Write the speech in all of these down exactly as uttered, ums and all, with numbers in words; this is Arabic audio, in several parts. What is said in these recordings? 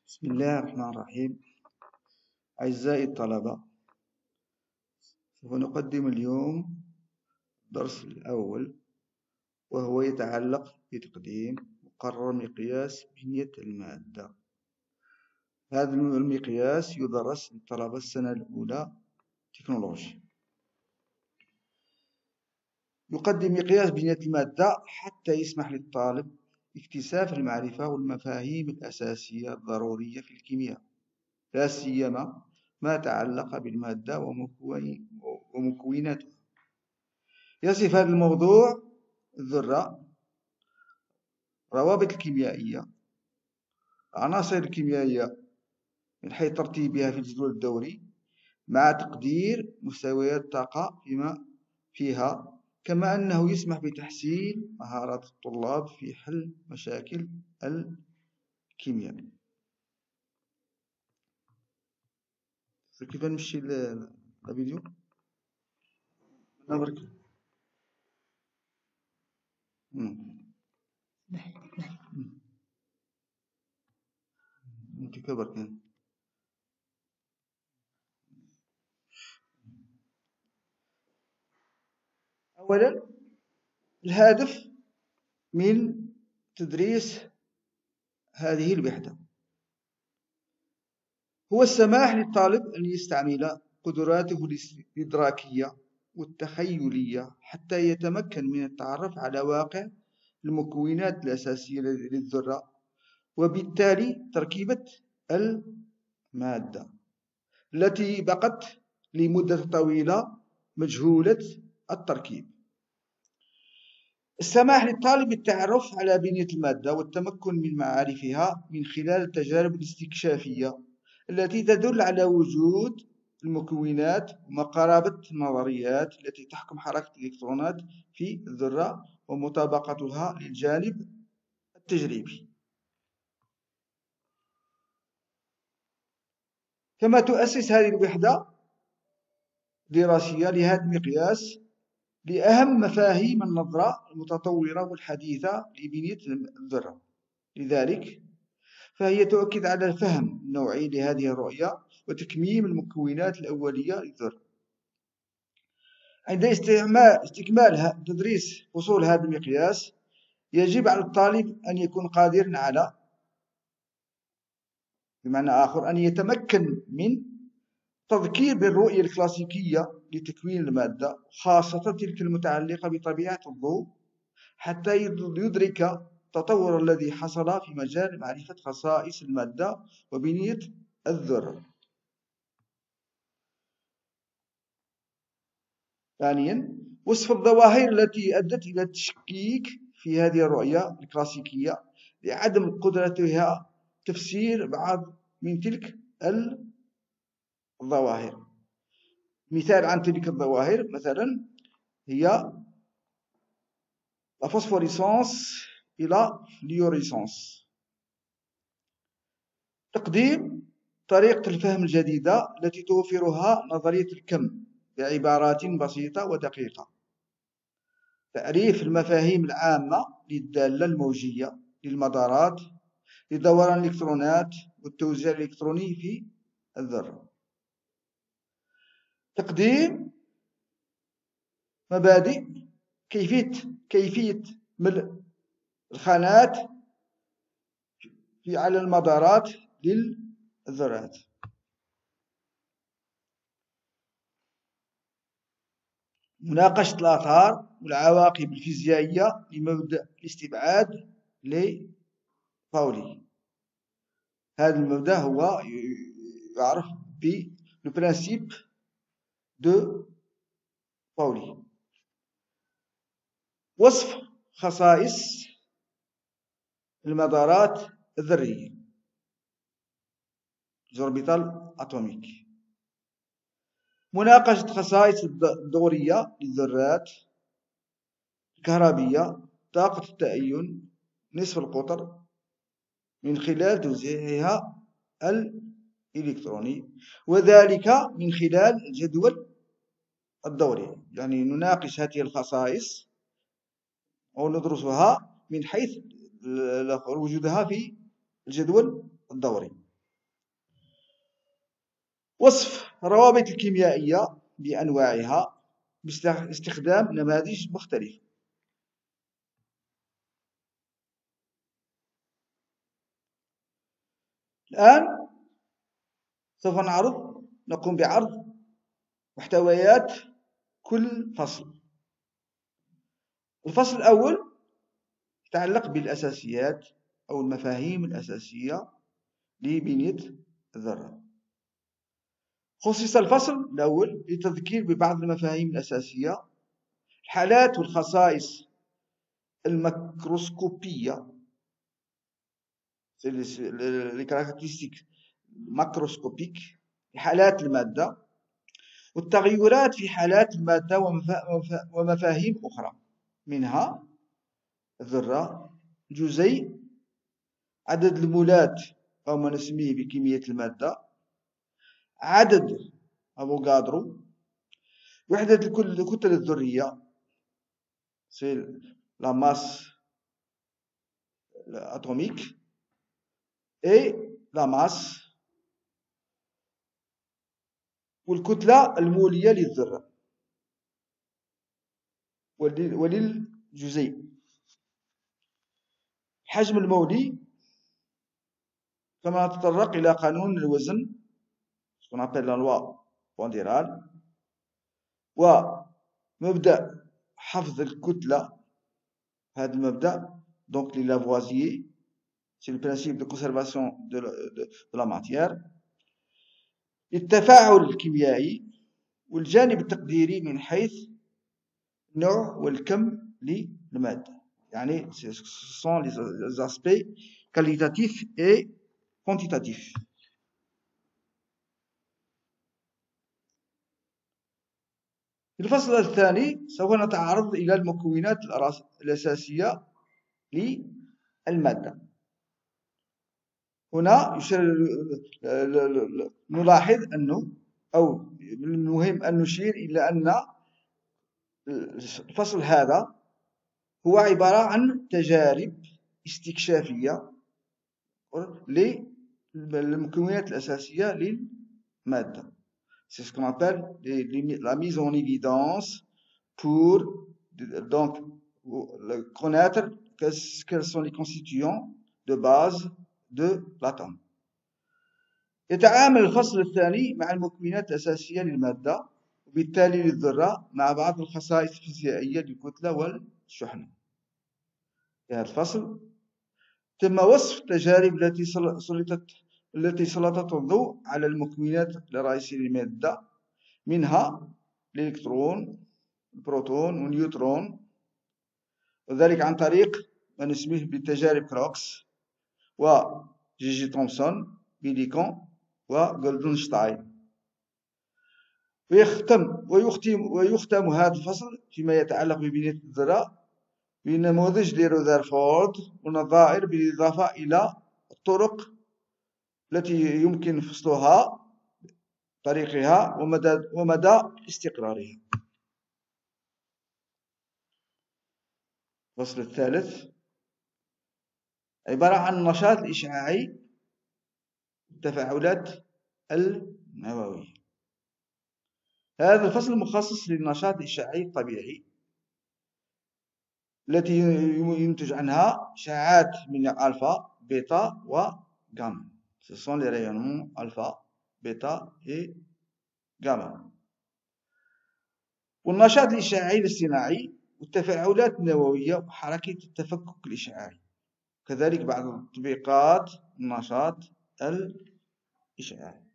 بسم الله الرحمن الرحيم. أعزائي الطلبة، سوف نقدم اليوم الدرس الأول، وهو يتعلق بتقديم مقرر مقياس بنية المادة. هذا المقياس يدرس للطلبة السنة الأولى تكنولوجيا. يقدم مقياس بنية المادة حتى يسمح للطالب باكتساب المعرفة والمفاهيم الأساسية الضرورية في الكيمياء، لا سيما ما تعلق بالمادة ومكوناتها. يصف هذا الموضوع الذرة، روابط الكيميائية، العناصر الكيميائية من حيث ترتيبها في الجدول الدوري، مع تقدير مستويات الطاقة فيما فيها، كما أنه يسمح بتحسين مهارات الطلاب في حل مشاكل الكيمياء. كيف نمشي الفيديو؟ نبرك. انت كبر كان. أولا، الهدف من تدريس هذه الوحدة هو السماح للطالب أن يستعمل قدراته الإدراكية والتخيلية حتى يتمكن من التعرف على واقع المكونات الأساسية للذرة، وبالتالي تركيبة المادة التي بقت لمدة طويلة مجهولة التركيب. السماح للطالب بالتعرف على بنية المادة والتمكن من معارفها من خلال التجارب الاستكشافية التي تدل على وجود المكونات ومقاربة النظريات التي تحكم حركة الإلكترونات في الذرة ومطابقتها للجانب التجريبي. كما تؤسس هذه الوحدة الدراسية لهذا المقياس لأهم مفاهيم النظرة المتطورة والحديثة لبنية الذرة، لذلك فهي تؤكد على الفهم النوعي لهذه الرؤية وتكميم المكونات الأولية للذرة. عند استكمال تدريس فصول هذا المقياس، يجب على الطالب أن يكون قادرا على، بمعنى آخر، أن يتمكن من تذكير بالرؤية الكلاسيكية لتكوين المادة، خاصة تلك المتعلقة بطبيعة الضوء، حتى يدرك التطور الذي حصل في مجال معرفة خصائص المادة وبنية الذرة. ثانيا، وصف الظواهر التي أدت إلى التشكيك في هذه الرؤية الكلاسيكية لعدم قدرتها تفسير بعض من تلك الظواهر. مثال عن تلك الظواهر مثلا هي الفوسفوريسانس إلى الفليوريسانس. تقديم طريقة الفهم الجديدة التي توفرها نظرية الكم بعبارات بسيطة ودقيقة. تعريف المفاهيم العامة للدالة الموجية، للمدارات، لدوران الإلكترونات والتوزيع الإلكتروني في الذرة. تقديم مبادئ كيفية كيفية ملء الخانات في على المدارات للذرات. مناقشة الآثار والعواقب الفيزيائية لمبدأ الاستبعاد لباولي. هذا المبدأ هو يعرف ب le principe de باولي. وصف خصائص المدارات الذرية الأوربيتال أتوميك. مناقشة خصائص الدورية للذرات الكهربية، طاقة التأين، نصف القطر، من خلال توزيعها الإلكتروني، وذلك من خلال الجدول الدوري. يعني نناقش هذه الخصائص أو ندرسها من حيث وجودها في الجدول الدوري. وصف روابط الكيميائية بأنواعها باستخدام نماذج مختلفة. الآن سوف نعرض نقوم بعرض محتويات كل فصل. الفصل الأول يتعلق بالأساسيات أو المفاهيم الأساسية لبنية الذرة. خصص الفصل الأول للتذكير ببعض المفاهيم الأساسية، الحالات والخصائص الميكروسكوبية، les caractéristiques macroscopiques لحالات المادة، والتغيرات في حالات المادة ومفاهيم أخرى، منها الذرة، الجزيء، عدد المولات أو ما نسميه بكمية المادة، عدد أفوغادرو، وحدة الكتل الذرية سي لا ماس atomique et la masse، والكتلة المولية للذرة وللجزيء، الحجم المولي، كما نتطرق إلى قانون الوزن ce qu'on appelle la loi pondérale، ومبدأ حفظ الكتلة. هذا المبدأ donc les Lavoisier، c'est le principe de conservation de la, de, de la matière، التفاعل الكيميائي، والجانب التقديري من حيث النوع والكم للمادة. يعني ce sont les aspects qualitatifs et quantitatifs. في الفصل الثاني سوف نتعرض إلى المكونات الأساسية للمادة. هنا نلاحظ أنه أو من المهم أن نشير إلى أن الفصل هذا هو عبارة عن تجارب استكشافية للمكونات الأساسية للمادة. C'est ce qu'on appelle la mise en évidence pour donc connaître quels sont les constituants de base de l'atome. يتعامل الفصل الثاني مع المكونات الأساسية للمادة، وبالتالي للذرة، مع بعض الخصائص الفيزيائية للكتلة والشحنة. في هذا الفصل تم وصف التجارب التي سلطت التي سلطت الضوء على المكونات الرئيسية للمادة، منها الإلكترون، البروتون والنيوترون، وذلك عن طريق ما نسميه بالتجارب كروكس وجي جي تومسون بيليكون وجولدنشتاين. ويختم ويختم ويختم هذا الفصل فيما يتعلق ببنية الذرة بنموذج لرذرفورد والنظائر، بالإضافة إلى الطرق التي يمكن فصلها طريقها ومدى ومدى استقرارها. الفصل الثالث عبارة عن النشاط الإشعاعي، التفاعلات النووية. هذا الفصل مخصص للنشاط الإشعاعي الطبيعي التي ينتج عنها إشعاعات من الألفا، بيتا وغاما. Ce sont les rayonnements alpha, bêta et gamma. والنشاط الإشعاعي الاصطناعي والتفاعلات النووية وحركة التفكك الإشعاعي، كذلك بعض تطبيقات النشاط الإشعاعي.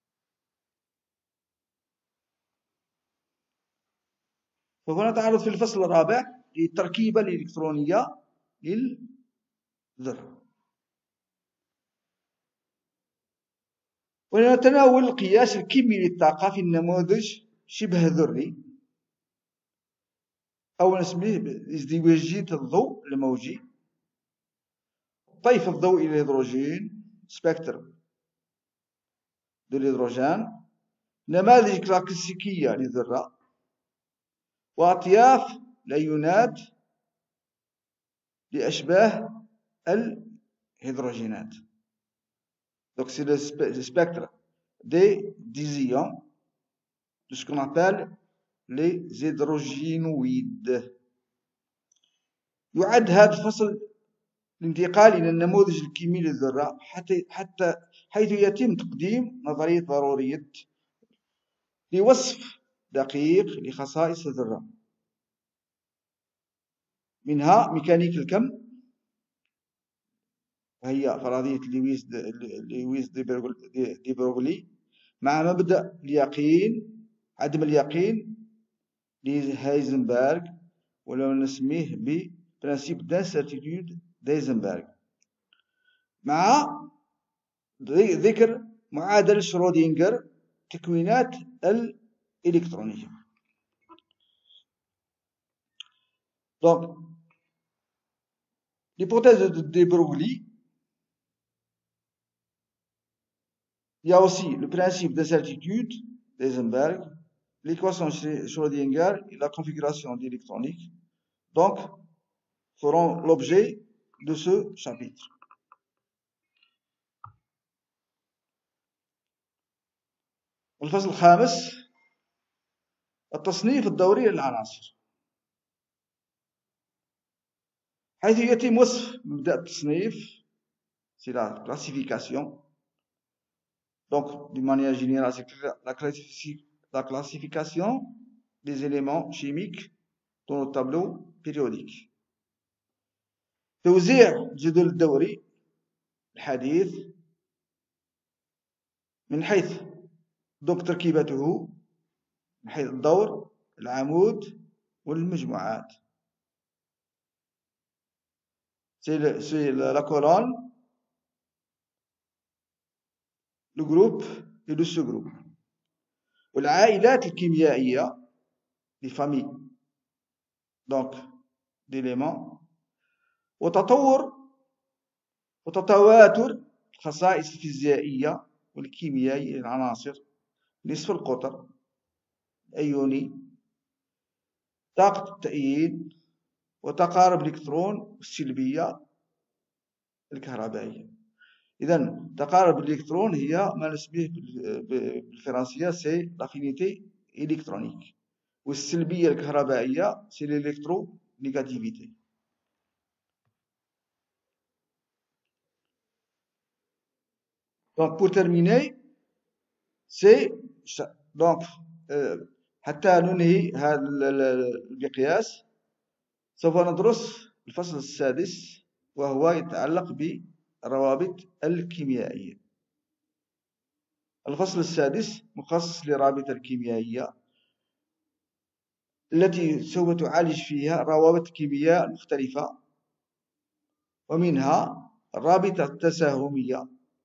فهنا نتعرض في الفصل الرابع للتركيبة الإلكترونية للذرة، ونتناول القياس الكمي للطاقة في النموذج شبه ذري أو نسميه بازدواجية الضوء الموجي، طيف الضوء إلى الهيدروجين، سبكتر دو الهيدروجين، نماذج كلاسيكية للذرة، وأطياف الأيونات لأشباه الهيدروجينات. Donc c'est le spectre des, des ions de ce qu'on appelle les hydrogénoïdes. يعد هذا الفصل الانتقال إلى النموذج الكيمي للذرة حتى حتى حيث يتم تقديم نظرية ضرورية لوصف دقيق لخصائص الذرة، منها ميكانيك الكم وهي فرضية لويس لويس دي بروغلي، مع مبدأ اليقين عدم اليقين لهايزنبرغ، ولو نسميه ببرانسيب دانسيرتيتود دايزنبرغ، مع ذكر معادلة شرودينجر تكوينات الإلكترونية. Donc, l'hypothèse de de Broglie, il y a aussi le principe d'incertitude d'Eisenberg, l'équation de Schrödinger et la configuration d'électronique, donc, feront l'objet de ce chapitre. الفصل الخامس التصنيف الدوري للعناصر، حيث يتم وصف مبدأ التصنيف، c'est la classification. Donc, d'une manière générale, c'est la, la classification des éléments chimiques dans le tableau périodique. توزيع الجدول الدوري الحديث من حيث donc تركيبته، من حيث الدور، العمود والمجموعات. C'est la colonne, le groupe et le sous-groupe. والعائلات الكيميائية، les familles donc d'éléments، وتطور وتتواتر الخصائص الفيزيائية والكيميائية للعناصر، نصف القطر، الأيوني، طاقة التأييد، وتقارب الإلكترون والسلبية الكهربائية. إذن تقارب الإلكترون هي ما نسميه بالفرنسية سي لافينيتي إلكترونيك، والسلبية الكهربائية سي l'élèktro négativité. Donc pour terminer, c'est donc euh, حتى ننهي هذا المقياس سوف ندرس الفصل السادس وهو يتعلق بالروابط الكيميائية. الفصل السادس مخصص للرابطة الكيميائية التي سوف تعالج فيها روابط الكيمياء المختلفة، ومنها الرابطة التساهمية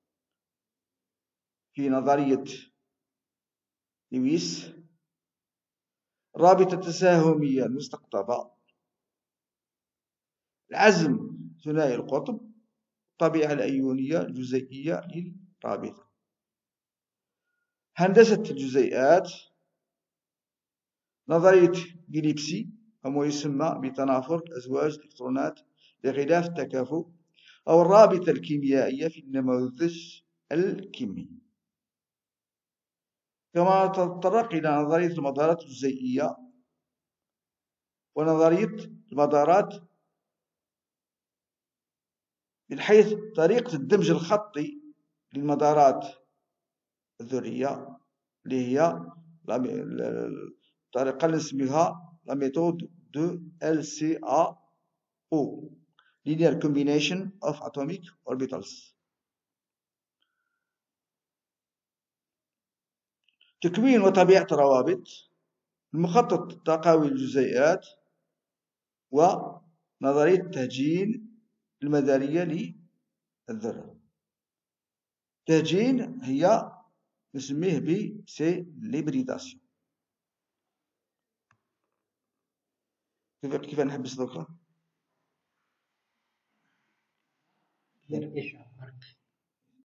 في نظرية لويس، الرابطة التساهمية المستقطبة، العزم ثنائي القطب، الطبيعة الأيونية الجزيئية للرابطة، هندسة الجزيئات، نظرية جيليبسي وما يسمى بتنافر أزواج الإلكترونات لغلاف التكافؤ، أو الرابطة الكيميائية في النموذج الكيمي. كما تتطرق إلى نظرية المدارات الجزيئية ونظرية المدارات من حيث طريقة الدمج الخطي للمدارات الذرية، اللي هي الطريقة اللي نسميها لا ميثود دو إل سي إيه أو Linear Combination of Atomic Orbitals. تكوين وطبيعة الروابط، المخطط التقاوي الجزيئات، ونظرية التهجين المدارية للذرة. التهجين هي نسميه ب سي ليبريداسيون. كيف نحبس دوكا؟